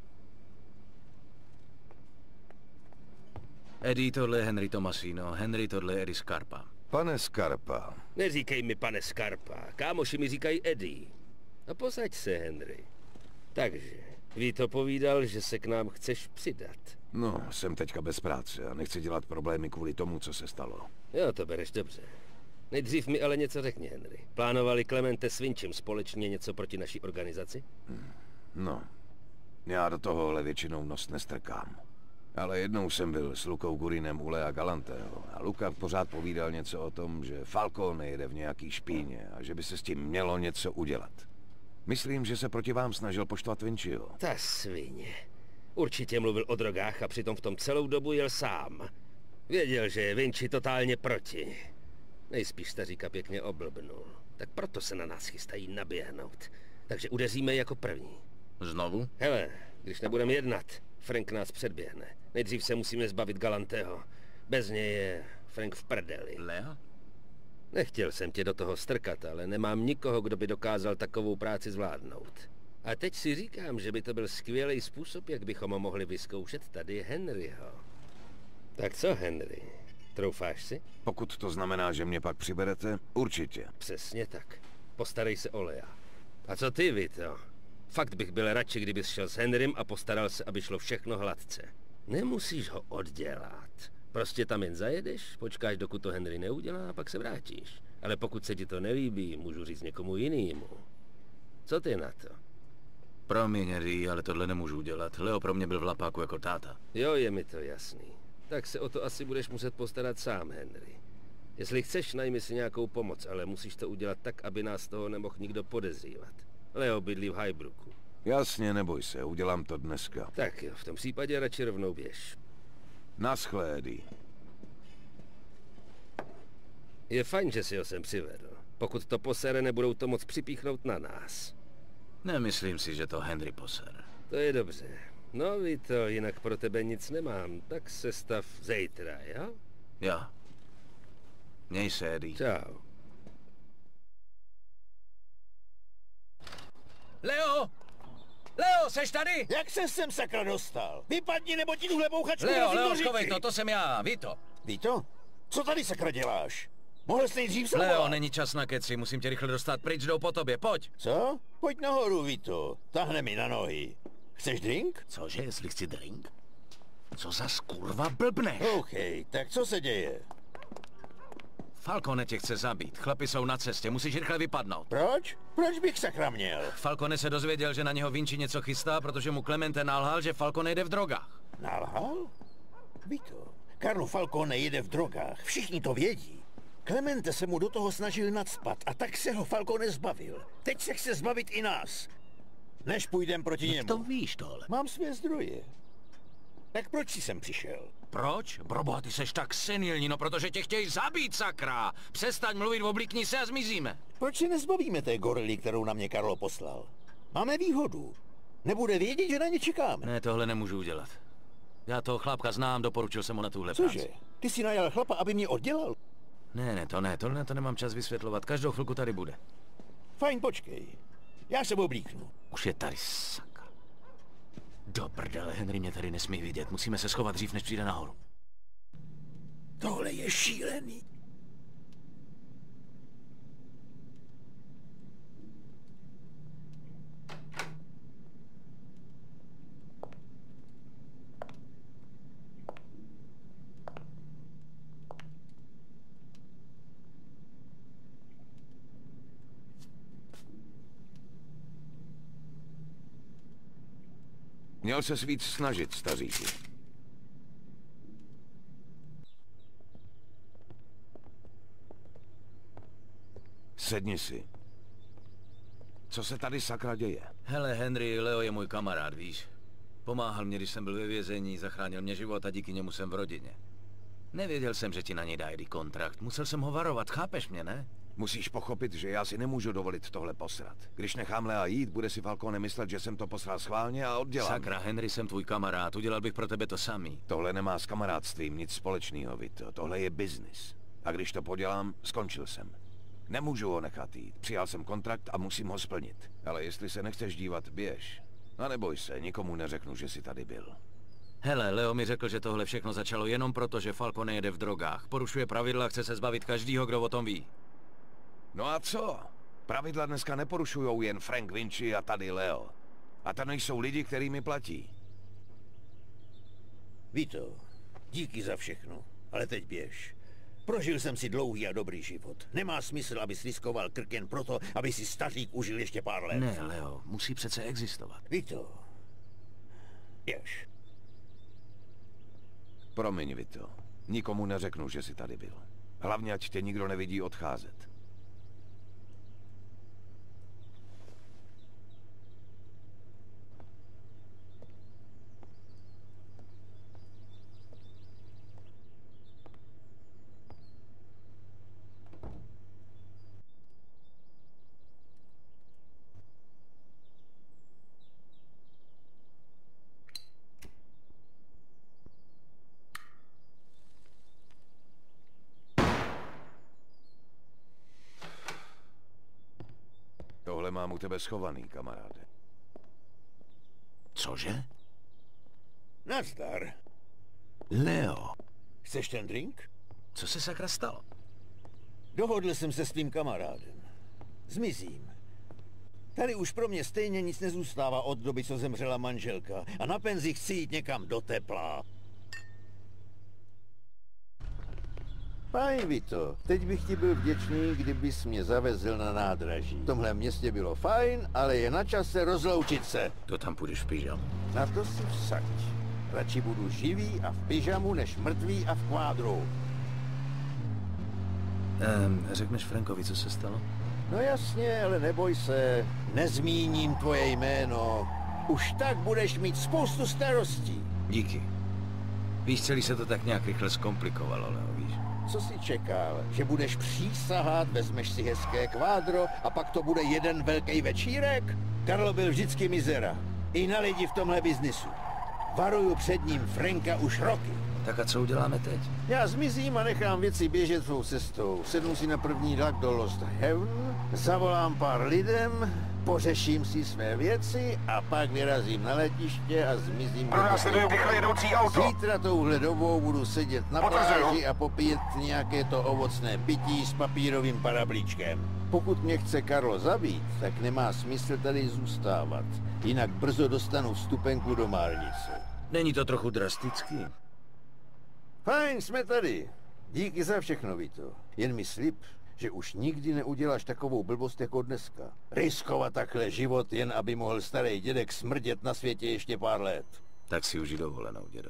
Speaker 2: Eddie, tohle je Henry Tomasino, Henry, tohle je Eddie Scarpa.
Speaker 10: Pane Scarpa.
Speaker 3: Neříkej mi pane Scarpa, kámoši mi říkají Eddie. A posaď se, Henry. Takže, Vito povídal, že se k nám chceš přidat.
Speaker 10: No, jsem teďka bez práce a nechci dělat problémy kvůli tomu, co se stalo.
Speaker 3: Jo, to bereš dobře. Nejdřív mi ale něco řekni, Henry. Plánovali Clemente s Vinčem společně něco proti naší organizaci?
Speaker 10: Hmm. No, já do tohohle většinou nos nestrkám. Ale jednou jsem byl s Lukou Gurinem u Lea Galanteho a Luka pořád povídal něco o tom, že Falcone jede v nějaký špíně a že by se s tím mělo něco udělat. Myslím, že se proti vám snažil poštvat Vinčiho.
Speaker 3: Ta svině. Určitě mluvil o drogách a přitom v tom celou dobu jel sám. Věděl, že je Vinci totálně proti. Nejspíš staříka pěkně oblbnul. Tak proto se na nás chystají naběhnout. Takže udeříme jako první.
Speaker 2: Znovu?
Speaker 3: Hele, když nebudeme jednat, Frank nás předběhne. Nejdřív se musíme zbavit Galanteho. Bez něj je Frank v prdeli.
Speaker 2: Lea?
Speaker 3: Nechtěl jsem tě do toho strkat, ale nemám nikoho, kdo by dokázal takovou práci zvládnout. A teď si říkám, že by to byl skvělý způsob, jak bychom ho mohli vyzkoušet tady Henryho. Tak co, Henry? Troufáš si?
Speaker 10: Pokud to znamená, že mě pak přiberete, určitě.
Speaker 3: Přesně tak. Postarej se o Lea. A co ty, Vito? Fakt bych byl radši, kdybys šel s Henrym a postaral se, aby šlo všechno hladce. Nemusíš ho oddělat. Prostě tam jen zajedeš, počkáš, dokud to Henry neudělá, a pak se vrátíš. Ale pokud se ti to nelíbí, můžu říct někomu jinému. Co ty na to?
Speaker 2: Promiň, Eddie, ale tohle nemůžu udělat. Leo pro mě byl v lapáku jako táta.
Speaker 3: Jo, je mi to jasný. Tak se o to asi budeš muset postarat sám, Henry. Jestli chceš, najmi si nějakou pomoc, ale musíš to udělat tak, aby nás toho nemohl nikdo podezřívat. Leo bydlí v Highbrooku.
Speaker 10: Jasně, neboj se, udělám to dneska.
Speaker 3: Tak jo, v tom případě radši rovnou běž.
Speaker 10: Naschle, Eddie.
Speaker 3: Je fajn, že si ho sem přivedl. Pokud to posere, nebudou to moc připíchnout na nás.
Speaker 2: Nemyslím si, že to Henry posere.
Speaker 3: To je dobře. No, Vito, jinak pro tebe nic nemám, tak se stav zítra, jo?
Speaker 2: Jo. Měj se, Eddie.
Speaker 3: Čau.
Speaker 12: Leo! Leo, seš tady?
Speaker 1: Jak se sem sakra dostal? Vypadni, nebo ti tuhle bouchačku
Speaker 12: Leo,
Speaker 1: razím
Speaker 12: Leo,
Speaker 1: do říky.
Speaker 12: schovej to, to jsem já, Vito.
Speaker 1: Vito? Co tady sakra děláš? Mohl jsi nejdřív zavolat.
Speaker 2: Leo, není čas na keci, musím tě rychle dostat pryč, jdou po tobě, pojď.
Speaker 1: Co? Pojď nahoru, Vito. Tahne mi na nohy. Chceš drink?
Speaker 2: Cože, jestli chci drink? Co za skurva blbneš?
Speaker 1: OK, tak co se děje?
Speaker 2: Falcone tě chce zabít, chlapi jsou na cestě, musíš rychle vypadnout.
Speaker 1: Proč? Proč bych sakra měl?
Speaker 2: Falcone se dozvěděl, že na něho Vinci něco chystá, protože mu Clemente nalhal, že Falcone jde v drogách.
Speaker 1: Nalhal? Vito, Carlo Falcone jede v drogách, všichni to vědí. Clemente se mu do toho snažil nacpat a tak se ho Falcone zbavil. Teď se chce zbavit i nás. Než půjdem proti němu.
Speaker 2: to víš tohle?
Speaker 1: Mám své zdroje. Tak proč jsi sem přišel?
Speaker 2: Proč? Proboha, ty seš tak senilní, no protože tě chtějí zabít, sakra! Přestaň mluvit, oblíkni se a zmizíme.
Speaker 1: Proč se nezbavíme té gorily, kterou na mě Karlo poslal? Máme výhodu. Nebude vědět, že na ně čekáme.
Speaker 2: Ne, tohle nemůžu udělat. Já toho chlápka znám, doporučil jsem mu na tuhle
Speaker 1: Cože?
Speaker 2: práci.
Speaker 1: Ty jsi najal chlapa, aby mě oddělal?
Speaker 2: Ne, ne, to ne, tohle na to nemám čas vysvětlovat, každou chvilku tady bude.
Speaker 1: Fajn, počkej. Já se oblíknu.
Speaker 2: Už je tady, sakra. Do prdele, Henry mě tady nesmí vidět, musíme se schovat dřív, než přijde nahoru.
Speaker 1: Tohle je šílený.
Speaker 10: Měl se víc snažit, staříku. Sedni si. Co se tady sakra děje?
Speaker 2: Hele, Henry, Leo je můj kamarád, víš? Pomáhal mě, když jsem byl ve vězení, zachránil mě život a díky němu jsem v rodině. Nevěděl jsem, že ti na něj dají kontrakt. Musel jsem ho varovat, chápeš mě, ne?
Speaker 10: Musíš pochopit, že já si nemůžu dovolit tohle posrat. Když nechám Lea jít, bude si Falcone myslet, že jsem to posral schválně a oddělám.
Speaker 2: Sakra, Henry, jsem tvůj kamarád, udělal bych pro tebe to samý.
Speaker 10: Tohle nemá s kamarádstvím nic společného, Vito. Tohle je biznis. A když to podělám, skončil jsem. Nemůžu ho nechat jít. Přijal jsem kontrakt a musím ho splnit. Ale jestli se nechceš dívat, běž. A neboj se, nikomu neřeknu, že jsi tady byl.
Speaker 2: Hele, Leo mi řekl, že tohle všechno začalo jenom proto, že Falcone jede v drogách. Porušuje pravidla a chce se zbavit každýho, kdo o tom ví.
Speaker 10: No a co? Pravidla dneska neporušujou jen Frank Vinci a tady Leo. A to nejsou lidi, který mi platí.
Speaker 1: Vito, díky za všechno, ale teď běž. Prožil jsem si dlouhý a dobrý život. Nemá smysl, abys riskoval krk jen proto, aby si stařík užil ještě pár let.
Speaker 2: Ne, Leo, musí přece existovat.
Speaker 1: Vito, běž.
Speaker 10: Promiň, Vito. Nikomu neřeknu, že jsi tady byl. Hlavně, ať tě nikdo nevidí odcházet. Tohle mám u tebe schovaný, kamaráde.
Speaker 2: Cože?
Speaker 1: Nazdar.
Speaker 2: Leo.
Speaker 1: Chceš ten drink?
Speaker 2: Co se sakra stalo?
Speaker 1: Dohodl jsem se s tvým kamarádem. Zmizím. Tady už pro mě stejně nic nezůstává od doby, co zemřela manželka. A na penzi chci jít někam do tepla. Fajn, Vito. Teď bych ti byl vděčný, kdybys mě zavezl na nádraží. V tomhle městě bylo fajn, ale je na čase rozloučit se.
Speaker 2: To tam půjdeš v pyžamu.
Speaker 1: Na to si vsaď. Radši budu živý a v pyžamu, než mrtvý a v kvádru.
Speaker 2: Um, řekneš Frankovi, co se stalo?
Speaker 1: No jasně, ale neboj se. Nezmíním tvoje jméno. Už tak budeš mít spoustu starostí.
Speaker 2: Díky. Víš, celý se to tak nějak rychle zkomplikovalo, Leo, víš?
Speaker 1: Co jsi čekal? Že budeš přísahat, vezmeš si hezké kvádro a pak to bude jeden velký večírek? Karlo byl vždycky mizera. I na lidi v tomhle biznisu. Varuju před ním Franka už roky.
Speaker 2: Tak a co uděláme teď?
Speaker 1: Já zmizím a nechám věci běžet svou cestou. Sednu si na první vlak do Lost Heaven, zavolám pár lidem, pořeším si své věci a pak vyrazím na letiště a zmizím.
Speaker 15: Pronásleduju rychle jedoucí auto.
Speaker 1: Zítra touhle dobou budu sedět na pláži a popíjet nějaké to ovocné pití s papírovým parablíčkem. Pokud mě chce Karlo zabít, tak nemá smysl tady zůstávat. Jinak brzo dostanu vstupenku do márnice.
Speaker 2: Není to trochu drastický?
Speaker 1: Fajn, jsme tady. Díky za všechno, Vito. Jen mi slib, že už nikdy neuděláš takovou blbost jako dneska. Riskovat takhle život, jen aby mohl starý dědek smrdět na světě ještě pár let.
Speaker 2: Tak si uži dovolenou, dědo.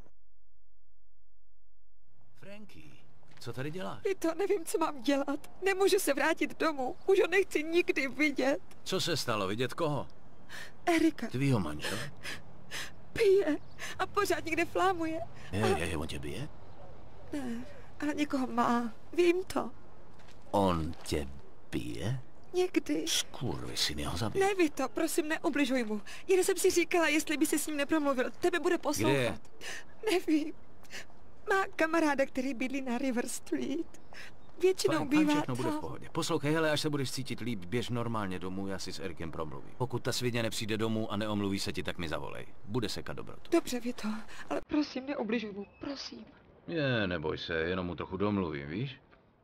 Speaker 2: Franky, co tady děláš?
Speaker 16: Vito, nevím, co mám dělat. Nemůžu se vrátit domů. Už ho nechci nikdy vidět.
Speaker 2: Co se stalo? Vidět koho?
Speaker 16: Erika.
Speaker 2: Tvýho manžela?
Speaker 16: Pije a pořád někde flámuje.
Speaker 2: Je, je, je, on tě bije?
Speaker 16: Ne, ale někoho má. Vím to.
Speaker 2: On tě bije?
Speaker 16: Někdy.
Speaker 2: Skurvysyn, jeho zabij.
Speaker 16: Ne, Vito, prosím, neubližuj mu. Jen jsem si říkala, jestli by se s ním nepromluvil. Tebe bude poslouchat.
Speaker 2: Kde?
Speaker 16: Nevím. Má kamaráda, který bydlí na River Street. Většinou
Speaker 2: Fajn,
Speaker 16: bývá
Speaker 2: všechno
Speaker 16: tam.
Speaker 2: bude v pohodě. Poslouchej, hele, až se budeš cítit líp, běž normálně domů, já si s Erikem promluvím. Pokud ta svině nepřijde domů a neomluví se ti, tak mi zavolej. Bude sekat dobrotu.
Speaker 16: Dobře, Vito, ale prosím, neubližuj mu, prosím.
Speaker 2: Je, neboj se, jenom mu trochu domluvím, víš?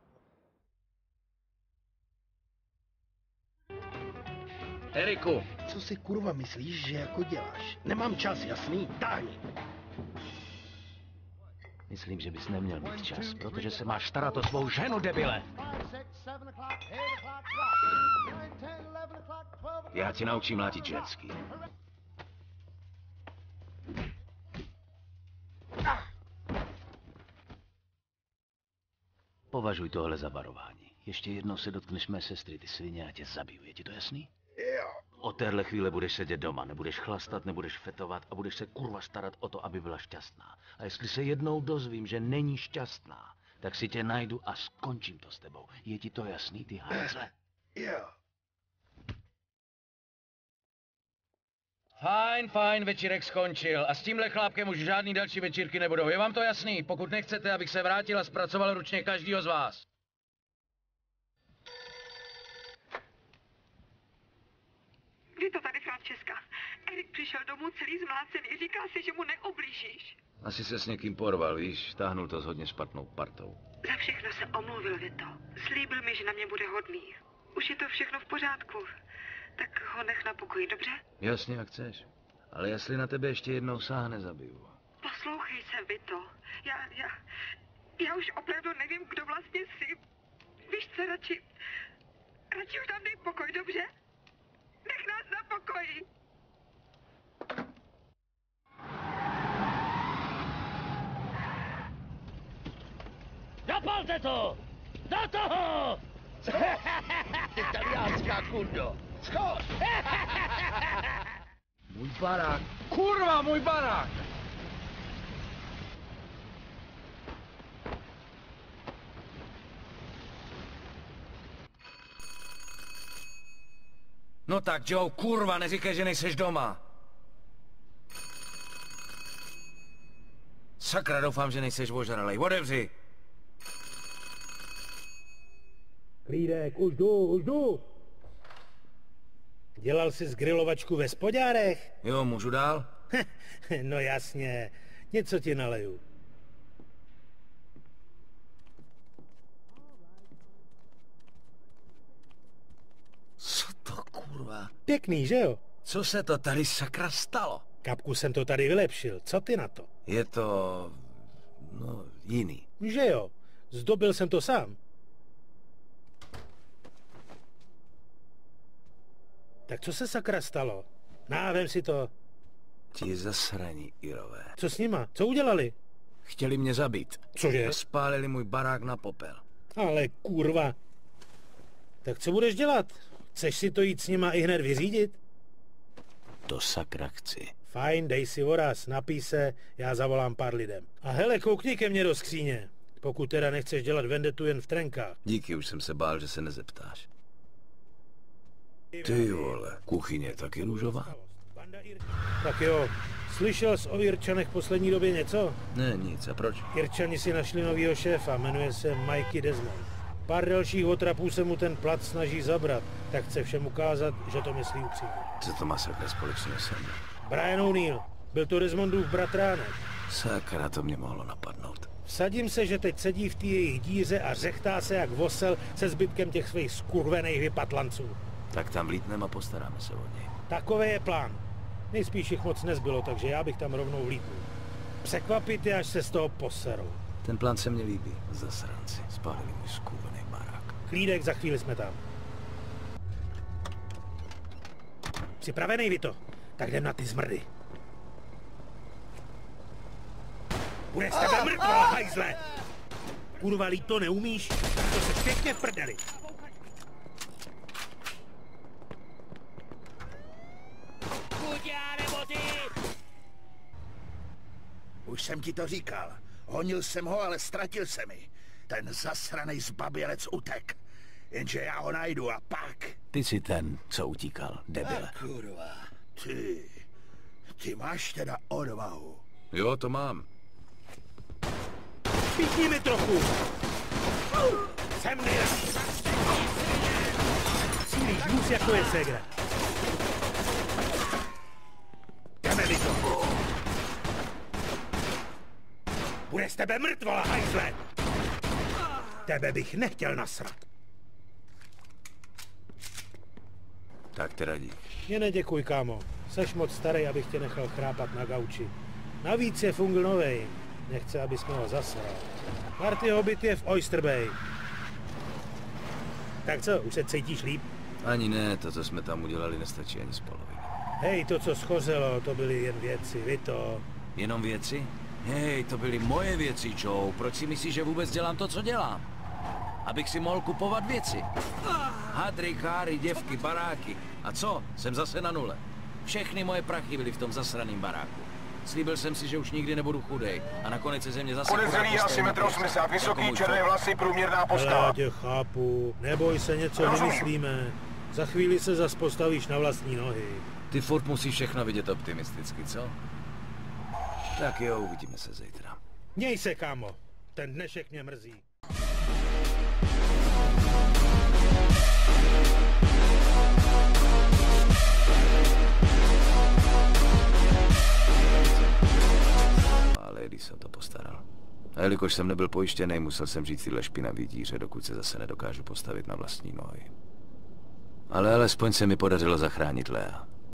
Speaker 9: Eriku! Co si kurva myslíš, že jako děláš? Nemám čas, jasný? Táhni!
Speaker 17: Myslím, že bys neměl mít čas, protože se máš starat o svou ženu, debile!
Speaker 2: Já ti naučím mlátit ženský.
Speaker 17: Považuj tohle za varování. Ještě jednou se dotkneš mé sestry, ty svině, a tě zabiju. Je ti to jasný?
Speaker 11: Jo.
Speaker 17: Od téhle chvíle budeš sedět doma, nebudeš chlastat, nebudeš fetovat a budeš se kurva starat o to, aby byla šťastná. A jestli se jednou dozvím, že není šťastná, tak si tě najdu a skončím to s tebou. Je ti to jasný, ty hajzle?
Speaker 11: Jo.
Speaker 2: Fajn, fajn, večírek skončil. A s tímhle chlápkem už žádný další večírky nebudou. Je vám to jasný? Pokud nechcete, abych se vrátil a zpracoval ručně každýho z vás.
Speaker 16: Kdy to tady, Francesca? Erik přišel domů celý zmlácený. Říká si, že mu neoblížíš.
Speaker 2: Asi se s někým porval, víš? Táhnul to s hodně špatnou partou.
Speaker 16: Za všechno se omluvil, Vito. Slíbil mi, že na mě bude hodný. Už je to všechno v pořádku. Tak ho nech na pokoji, dobře?
Speaker 2: Jasně, jak chceš. Ale jestli na tebe ještě jednou sáhne, zabiju.
Speaker 16: Poslouchej se, Vito. Já, já, já už opravdu nevím, kdo vlastně jsi. Víš co, radši, radši už nám dej pokoj, dobře? Nech nás na pokoji.
Speaker 9: Zapalte to! Do toho! Italiánská kundo! Schod!
Speaker 2: Můj barák! Kurva, můj barák! No tak, Joe, kurva, neříkej, že nejseš doma. Sakra, doufám, že nejseš ožralej. Otevři!
Speaker 8: Klídek, už jdu, už jdu. Dělal jsi zgrilovačku ve spodárech?
Speaker 2: Jo, můžu dál?
Speaker 8: No jasně, něco ti naleju.
Speaker 2: Co to kurva?
Speaker 8: Pěkný, že jo?
Speaker 2: Co se to tady sakra stalo?
Speaker 8: Kapku jsem to tady vylepšil, co ty na to?
Speaker 2: Je to... no, jiný.
Speaker 8: Že jo, zdobil jsem to sám. Tak co se sakra stalo? Návem si to.
Speaker 2: Ti zasraní Irové.
Speaker 8: Co s nima? Co udělali?
Speaker 2: Chtěli mě zabít.
Speaker 8: Cože?
Speaker 2: Spálili můj barák na popel.
Speaker 8: Ale kurva. Tak co budeš dělat? Chceš si to jít s nima i hned vyřídit?
Speaker 2: To sakra chci.
Speaker 8: Fajn, dej si voraz, napij se, já zavolám pár lidem. A hele, koukni ke mně do skříně. Pokud teda nechceš dělat vendetu jen v trenkách.
Speaker 2: Díky, už jsem se bál, že se nezeptáš. Ty vole, kuchyně taky růžová?
Speaker 8: Tak jo, slyšel jsi o Irčanech v poslední době něco?
Speaker 2: Ne, nic, a proč?
Speaker 8: Irčani si našli novýho šéfa, jmenuje se Mikey Desmond. Pár dalších otrapů se mu ten plat snaží zabrat, tak chce všem ukázat, že to myslí upřímně.
Speaker 2: Co to má sakra společného se mnou?
Speaker 8: Brian O'Neill, byl to Desmondův bratránek.
Speaker 2: Sakra, to mě mohlo napadnout.
Speaker 8: Vsadím se, že teď sedí v té jejich díře a řechtá se jak vosel se zbytkem těch svých skurvených vypatlanců.
Speaker 2: Tak tam vlítneme a postaráme se o něj.
Speaker 8: Takový je plán. Nejspíš jich moc nezbylo, takže já bych tam rovnou vlítnul. Překvapit je, až se z toho poserou.
Speaker 2: Ten plán se mně líbí. Zasranci. Spálili můj skurvený barák.
Speaker 8: Klídek, za chvíli jsme tam. Připravený, Vito? Tak jdem na ty zmrdy. Bude z tebe mrtvá, hajzle! Kurva, líp to neumíš? To se pěkně v prdeli.
Speaker 11: Už jsem ti to říkal. Honil jsem ho, ale ztratil se mi. Ten zasranej zbabělec utek. Jenže já ho najdu a pak...
Speaker 2: Ty jsi ten, co utíkal, debile.
Speaker 11: A kurva. Ty... Ty máš teda odvahu.
Speaker 2: Jo, to mám.
Speaker 8: Píchni mi trochu. Sem nejde. Cílíš hůz, jako je segra. Jdeme, Vito. Bude z tebe mrtvola, hajzle! Tebe bych nechtěl nasrat.
Speaker 2: Tak teda dík.
Speaker 8: Mě neděkuj, kámo. Seš moc starý, abych tě nechal chrápat na gauči. Navíc je fungl novej. Nechce, abys jsme ho zasral. Martyho byt je v Oyster Bay. Tak co, už se cítíš líp?
Speaker 2: Ani ne, to, co jsme tam udělali, nestačí ani z poloviny.
Speaker 8: Hej, to, co schořelo, to byly jen věci, Vito.
Speaker 2: Jenom věci? Hej, to byly moje věci, Joe. Proč si myslíš, že vůbec dělám to, co dělám? abych si mohl kupovat věci. Hadry, káry, děvky, baráky. A co? Jsem zase na nule. Všechny moje prachy byly v tom zasraným baráku. Slíbil jsem si, že už nikdy nebudu chudej. A nakonec se ze mě zase...
Speaker 15: Podezřelý asi metr osmdesát, vysoký, černé vlasy, průměrná postava.
Speaker 8: Já tě chápu. Neboj se, něco vymyslíme. Za chvíli se zas postavíš na vlastní nohy.
Speaker 2: Ty furt musíš všechno vidět optimisticky, co? Tak jo, uvidíme se zítra.
Speaker 8: Měj se, kámo. Ten dnešek mě mrzí.
Speaker 2: Ale když se o to postaral. A jelikož jsem nebyl pojištěný, musel jsem žít tyhle špinavý díře, dokud se zase nedokážu postavit na vlastní nohy. Ale alespoň se mi podařilo zachránit Lea.